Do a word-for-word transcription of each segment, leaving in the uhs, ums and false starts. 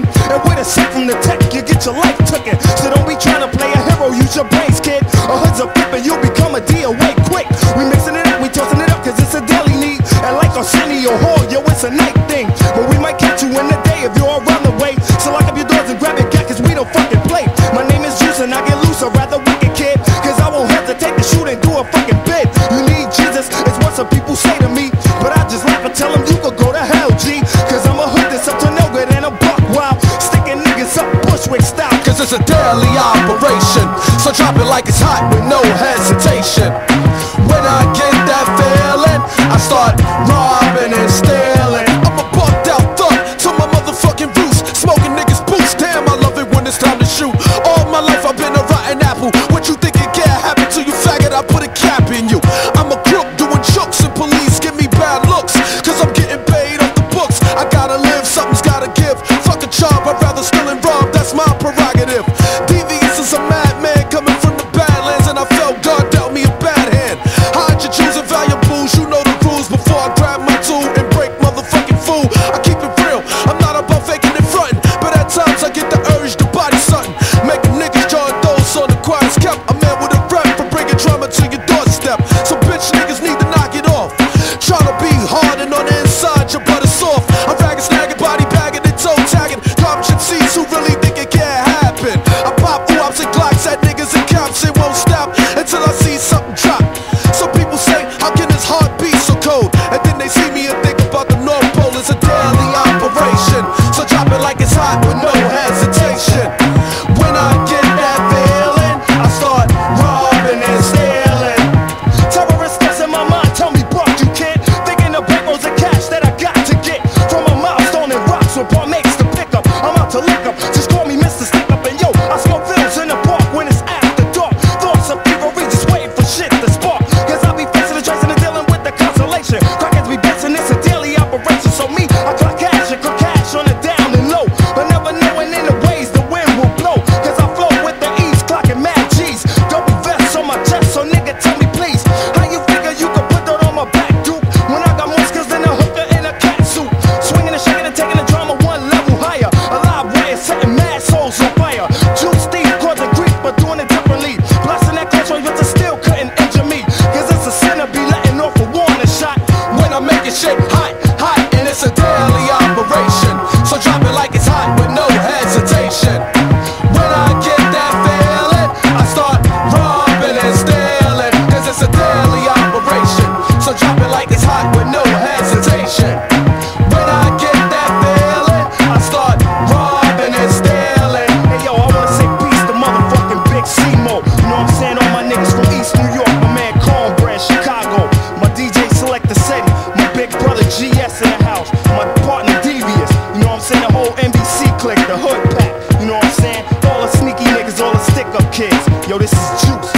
man. And with a set from the tech, you get your life taken. So don't be trying to play a hero, use your brains, kid. A hood's a pip and you'll become a D away quick. We mixing it up, we tossing it up, cause it's a daily need. And like Arsenio Hall, yo, it's a night thing. But we might catch you in the day if you're around the way. So lock up your doors and grab your gat, cause we don't fucking play. My name is Juice and I get loose, I'd rather wicked, kid. Cause I won't hesitate to shoot and do a fucking bid. You need Jesus, it's what some people say to me. But I just laugh and tell them you could go to hell, G. Cause I'm a hood that's up to no good and a buck wild. Sticking niggas up Bushwick style. Cause it's a daily operation, so drop it like it's hot with no hesitation. When I get that feeling, I start robbing and stealing. I'm a bucked out thug to my motherfucking roots, smoking niggas boots. Damn, I love it when it's time to shoot. All my life I've been a rotten apple. What you think it can't happen to you, faggot? I put a cap in you. I'm a crook doing jokes and police give me bad looks, cause I'm getting paid off the books. I gotta live, something's gotta give. Fuck a job, I'd rather steal and rob, that's my prerogative. Devious is a madman coming from the Badlands, and I felt God dealt me a bad hand. Hide your jewels and valuables, you know the rules. Before I grab my tool and break motherfucking fool, I keep it real, I'm not about faking and frontin', but at times I get the urge to body something. Making niggas join those on the quiet's kept. A man with a rep for bringing drama to your doorstep. So bitch niggas need to knock it off. Tryna be hard and on the inside your butt is soft. I'm ragging, snagging, body bagging and toe tagging. Garbage M Cs who really think it can't happen. I pop oops and glocks at niggas and cops. It won't stop until I see something drop. So people say, how can his heart be so cold? And then they see me and think about the North Pole. It's a daily operation, so drop it like it's hot with no hesitation. When I get that feeling, I start robbing and stealing. Terrorist thoughts in my mind tell me, Buck, you kid. Thinking of bankroll's of cash that I got to get from a milestone and rocks with Paul makes the pickup. I'm out to lick up, just call me Mister Stick Up. And yo, I smoke films in the park when it's after dark. Thoughts of thievery, just waiting for shit to spark. Cause I be facing the tracing and dealing with the consolation. Crackheads be bouncing, it's a daily operation. So me, I clock cash and cook cash on the down and low. But never knowing in the ways the wind will blow. Cause I flow with the ease, clocking mad G's. Double vest on my chest, so nigga tell me please, how you figure you could put that on my back, Duke? When I got more skills than a hooker in a cat suit. Swinging and shaking and taking the drama one level higher. A live wire, setting mad souls on fire. Juice Steve causing grief, but doing it differently. Blasting that clutch but the still couldn't injure me. Cause it's a sin to be letting off a warning shot. When I make it shit hot, hot, and it's a daily operation, so drop it like it's hot with no hesitation. When I get that feeling, I start robbing and stealing. Cause it's a daily operation, so drop it like it's hot with no hesitation. When I get that feeling, I start robbing and stealing. Hey yo, I wanna say peace to motherfucking Big C-Mo. You know what I'm saying? All my niggas from East New York, my man Cornbread, Chicago, my D J Selector City, my big brother G S in the house, my partner Devious, you know what I'm saying? The whole N B C clique, the hood pack, you know what I'm saying? All the sneaky niggas, all the stick-up kids. Yo, this is Juice.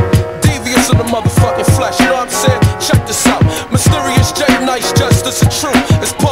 Devious in the motherfucking flesh, you know what I'm saying? Check this out, Mysterious J, Nice Justice, the truth. It's